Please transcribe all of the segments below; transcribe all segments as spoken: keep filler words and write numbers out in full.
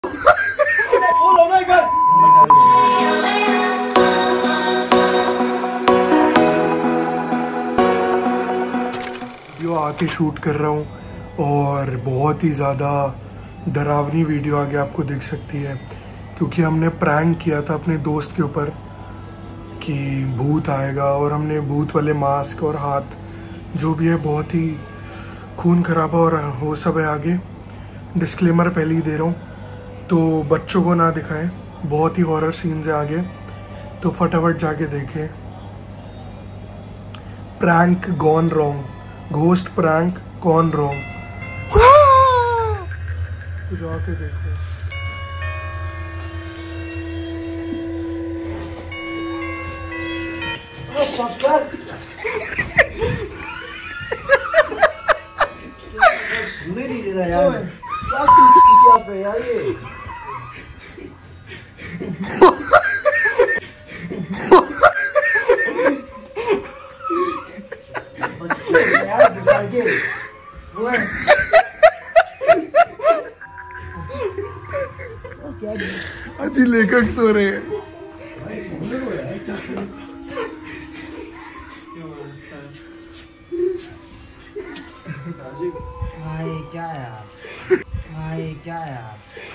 Video आके shoot कर रहा हूँ और बहुत ही ज़्यादा डरावनी वीडियो आगे आपको दिख सकती है, क्योंकि हमने प्रैंक किया था अपने दोस्त के ऊपर कि भूत आएगा, और हमने भूत वाले मास्क और हाथ जो भी है बहुत ही खून खराबा और वो सब है। आगे डिस्क्लेमर पहले ही दे रहा हूँ, तो बच्चों को ना दिखाएं, बहुत ही हॉरर सीन्स है आगे, तो फटाफट जाके देखें। Prank gone wrong, ghost prank gone wrong, तो जाके देखो। सुने नहीं दे रहा यार, क्या क्या पे यार ये यार बुझा के वो है क्या अजी लेखक सो रहे हैं। भाई क्या यार, भाई क्या यार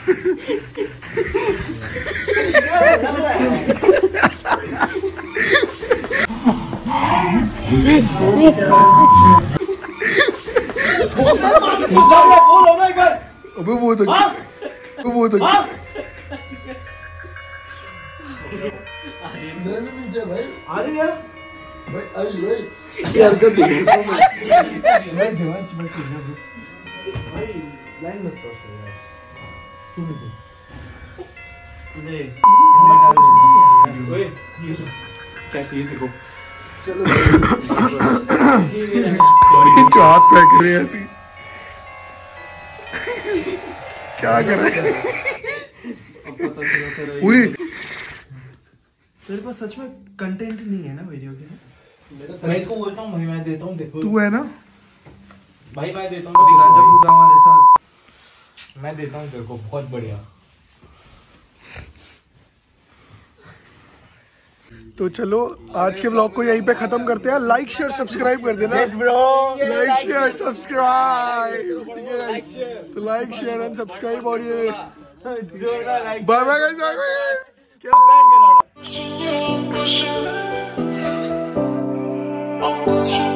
अबे वो तो वो तो भाई अरे यार भाई आई भाई यार कर दे मैं दीवार बस भाई लाइन मत क्रॉस कर यार, तुम दे हमें डाल दे ओए ये क्या चाहिए देखो चलो हाथ फेंक रहे हैं ऐसी, क्या कर रहे हैं? तेरे पास सच में कंटेंट नहीं है ना वीडियो के? मैं इसको बोलता हूँ भाई, मैं देता हूँ, देखो तू है ना भाई, मैं देता हूँ गांजा भूखा हमारे साथ, मैं देता हूँ तेरे को, बहुत बढ़िया। तो चलो आज के ब्लॉग को यहीं पे खत्म करते हैं। लाइक शेयर सब्सक्राइब कर देना। Yes bro, like share subscribe, ठीक है गाइस? तो लाइक शेयर एंड सब्सक्राइब, और ये bye bye guys, bye bye. क्या